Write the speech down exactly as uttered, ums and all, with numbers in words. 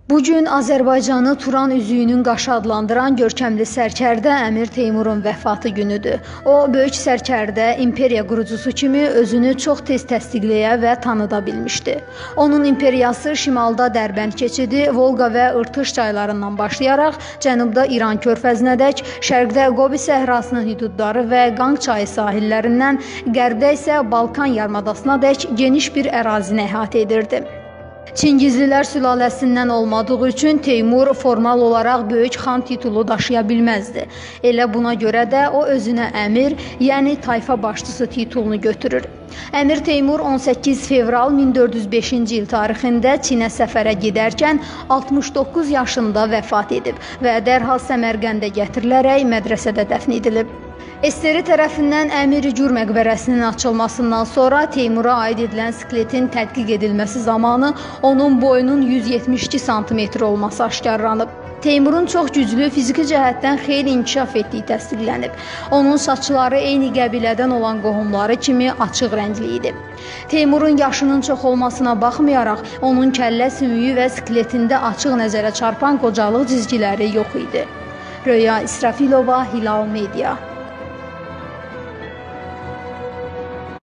Bugün Azərbaycanı Turan üzüyünün qaşı adlandıran görkəmli sərkərdə Əmir Teymurun vəfatı günüdür. O, böyük sərkərdə imperiya qurucusu kimi özünü çox tez təsdiqləyə və tanıda bilmişdi. Onun imperiyası şimalda Dərbənd keçidi, Volqa və Irtış çaylarından başlayaraq cənubda İran körfəzinədək, şərqdə Qobi səhrasının hüdudları və Qanq çayı sahillərindən, qərbdə isə Balkan yarımadasınadək geniş bir ərazini əhatə edirdi. Çingizlilər sülaləsindən olmadığı üçün Teymur formal olaraq böyük xan titulu daşıya bilməzdi. Elə buna görə də o özünə əmir, yəni tayfa başçısı titulunu götürür. Əmir Teymur on səkkiz fevral min dörd yüz beşinci il tarixində Çinə səfərə gedərkən altmış doqquz yaşında vəfat edib və dərhal Səmərqəndə gətirilərək mədrəsədə dəfn edilib. Esteri tərəfindən Əmir Gür məqbərəsinin açılmasından sonra Teymura aid edilən skeletin tədqiq edilməsi zamanı onun boyunun yüz yetmiş iki santimetr olması aşkarlanıb. Teymurun çox güclü fiziki cəhətdən xeyli inkişaf etdiyi təsdiqlənib. Onun saçları eyni qəbilədən olan qohumları kimi açıq rəngli idi. Teymurun yaşının çox olmasına baxmayaraq, onun kəllə sümüyü və skeletində açıq nəzərə çarpan qocalıq cizgiləri yox idi. Röya İsrafilova, Hilal Media.